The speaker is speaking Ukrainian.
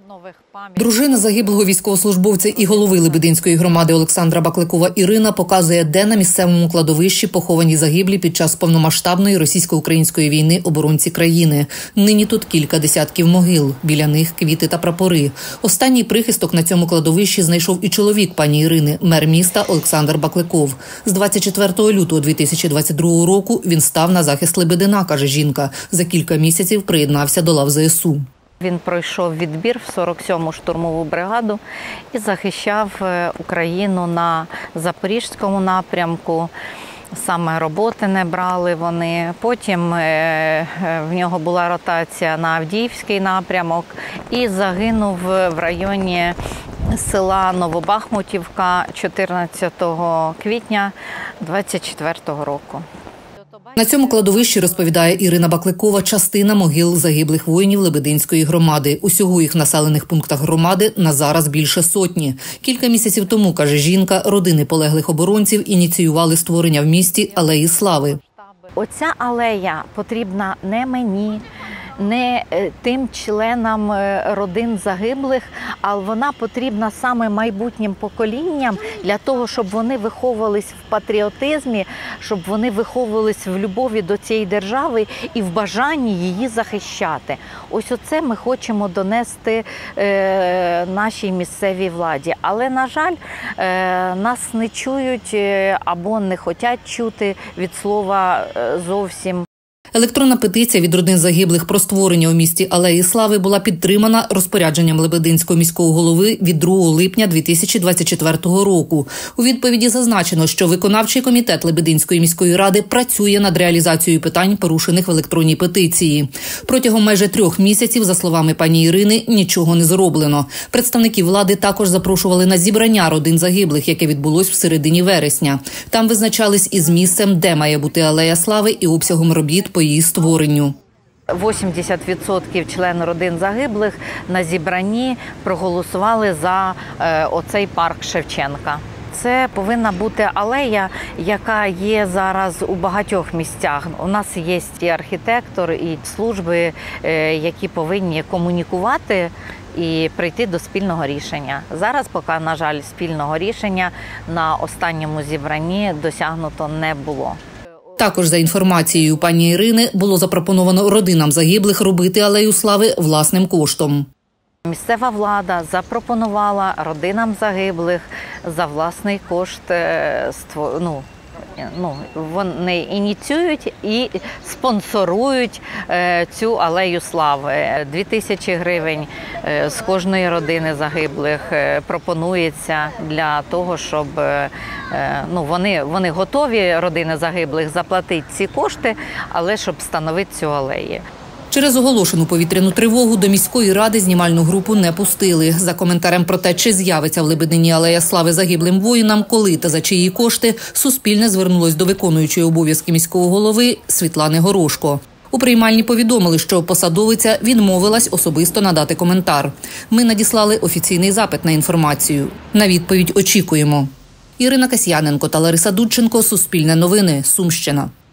Дружина загиблого військовослужбовця і голови Лебединської громади Олександра Бакликова Ірина показує, де на місцевому кладовищі поховані загиблі під час повномасштабної російсько-української війни оборонці країни. Нині тут кілька десятків могил, біля них квіти та прапори. Останній прихисток на цьому кладовищі знайшов і чоловік пані Ірини, мер міста Олександр Бакликов. З 24 лютого 2022 року він став на захист Лебедина, каже жінка. За кілька місяців приєднався до лав ЗСУ. Він пройшов відбір в 47-му штурмову бригаду і захищав Україну на Запорізькому напрямку. Саме роботи не брали вони. Потім в нього була ротація на Авдіївський напрямок і загинув в районі села Новобахмутівка 14 квітня 24 року. На цьому кладовищі, розповідає Ірина Бакликова, частина могил загиблих воїнів Лебединської громади. Усього їх в населених пунктах громади на зараз більше сотні. Кілька місяців тому, каже жінка, родини полеглих оборонців ініціювали створення в місті Алеї Слави. Оця алея потрібна не мені, не тим членам родин загиблих, а вона потрібна саме майбутнім поколінням для того, щоб вони виховувались в патріотизмі, щоб вони виховувались в любові до цієї держави і в бажанні її захищати. Ось оце ми хочемо донести нашій місцевій владі. Але, на жаль, нас не чують або не хочуть чути від слова зовсім. Електронна петиція від родин загиблих про створення у місті Алеї Слави була підтримана розпорядженням Лебединського міського голови від 2 липня 2024 року. У відповіді зазначено, що виконавчий комітет Лебединської міської ради працює над реалізацією питань, порушених в електронній петиції. Протягом майже 3 місяців, за словами пані Ірини, нічого не зроблено. Представники влади також запрошували на зібрання родин загиблих, яке відбулось в середині вересня. Там визначались із місцем, де має бути Алея Слави, і обсягом робіт по її створенню. 80% членів родин загиблих на зібранні проголосували за оцей парк Шевченка. Це повинна бути алея, яка є зараз у багатьох місцях. У нас є і архітектор, і служби, які повинні комунікувати і прийти до спільного рішення. Зараз поки, на жаль, спільного рішення на останньому зібранні досягнуто не було. Також, за інформацією пані Ірини, було запропоновано родинам загиблих робити Алею Слави власним коштом. Місцева влада запропонувала родинам загиблих за власний кошт, вони ініціюють і спонсорують цю Алею Слави. 2000 гривень з кожної родини загиблих пропонується для того, щоб вони готові, родини загиблих, заплатити ці кошти, але щоб встановити цю алею. Через оголошену повітряну тривогу до міської ради знімальну групу не пустили. За коментарем про те, чи з'явиться в Лебедині Алея Слави загиблим воїнам, коли та за чиї кошти, Суспільне звернулось до виконуючої обов'язки міського голови Світлани Горошко. У приймальні повідомили, що посадовиця відмовилась особисто надати коментар. Ми надіслали офіційний запит на інформацію. На відповідь очікуємо. Ірина Касьяненко та Лариса Дудченко. Суспільне новини. Сумщина.